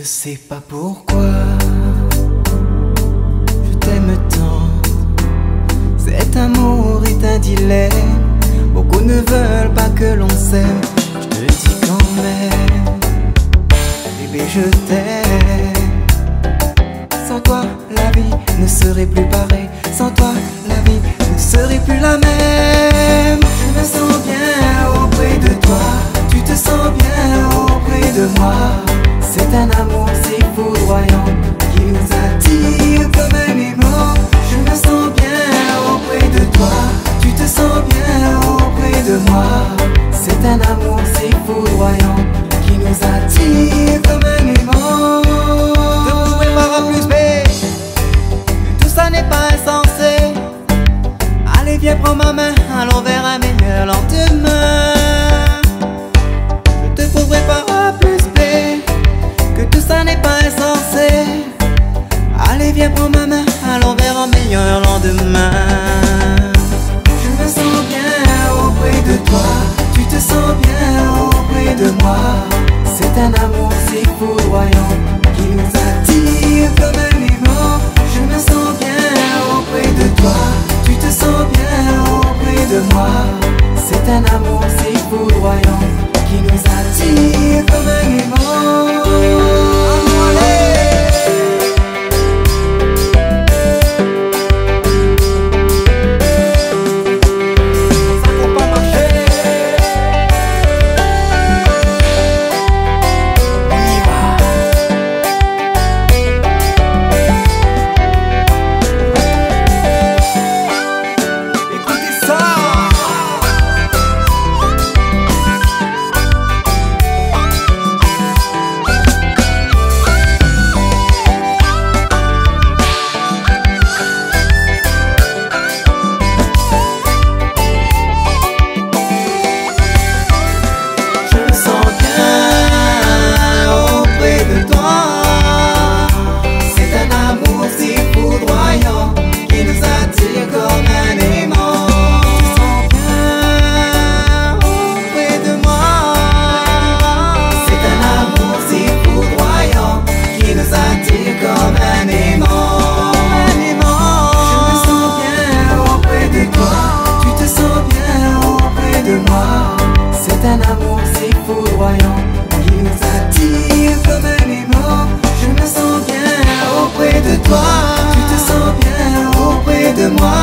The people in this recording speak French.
ne sais pas pourquoi je t'aime tant. Cet amour est un dilemme. Beaucoup ne veulent pas que l'on s'aime. Je te dis quand même, bébé, je t'aime. Sans toi, la vie ne serait plus pareille. Sans toi, la vie ne serait plus la même. Je me sens bien auprès de toi. Tu te sens bien auprès de moi. C'est un amour si foudroyant qui nous attire comme un aimant. Je me sens bien auprès de toi. Tu te sens bien auprès de moi. C'est un amour si foudroyant qui nous attire comme un aimant. Je pourrais pas plus bête, tout ça n'est pas insensé. Allez viens prends ma main, allons vers un meilleur lendemain. Je te prouverai par plus bête que tout ça n'est pas insensé. Allez viens prends ma main, allons vers un meilleur lendemain. Je me sens bien auprès de toi. Tu te sens bien auprès de moi. C'est un amour si foudroyant qui nous attire comme un aimant. Je me sens bien auprès de toi. Tu te sens bien auprès de moi. C'est un amour si foudroyant qui nous attire comme un aimant. C'est un amour si foudroyant qui nous attire comme un aimant. Je me sens bien auprès de toi. Tu te sens bien auprès de moi.